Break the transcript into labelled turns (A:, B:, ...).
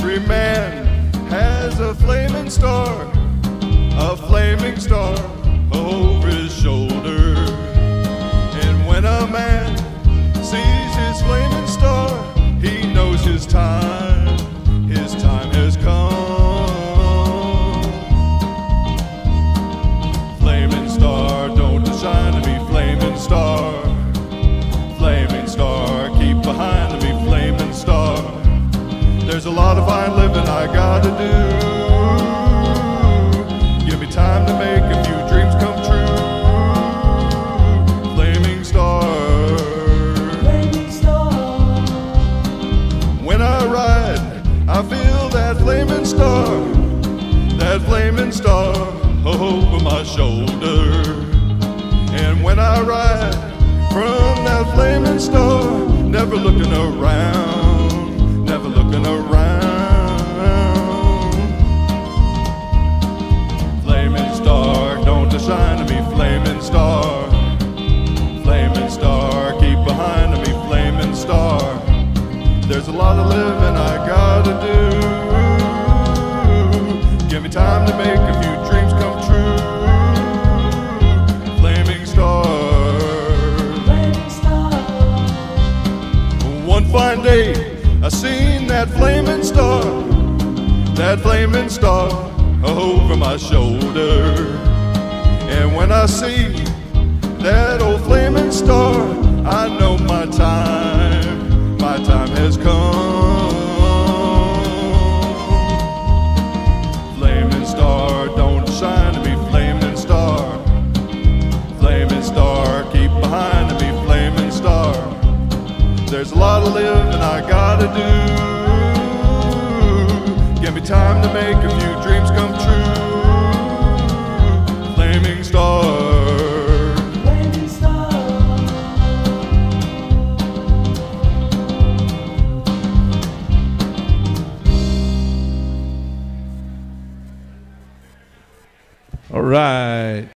A: Every man has a flaming star over his shoulder. And when a man sees his flaming star, he knows his time has come. Flaming star, don't shine to me, flaming star. Flaming star, keep behind me, flaming star. There's a lot of fine living I gotta do. Give me time to make a few dreams come true. Flaming star.
B: Flaming star.
A: When I ride, I feel that flaming star over my shoulder. And when I ride from that flaming star, never looking around, never looking around. Flaming star, don't shine to me, flaming star. Flaming star, keep behind me, flaming star. There's a lot of living I gotta do. Give me time to make a few dreams come true. Flaming star.
B: Flaming star.
A: One fine day, I seen that flaming star over my shoulder. And when I see that old flaming star, I know my time has come. Flaming star, don't shine to me, flaming star. Flaming star, keep behind me, flaming star. There's a lot of living I gotta do. Give me time to make a few dreams come true. Flaming star.
B: Flaming star.
C: All right.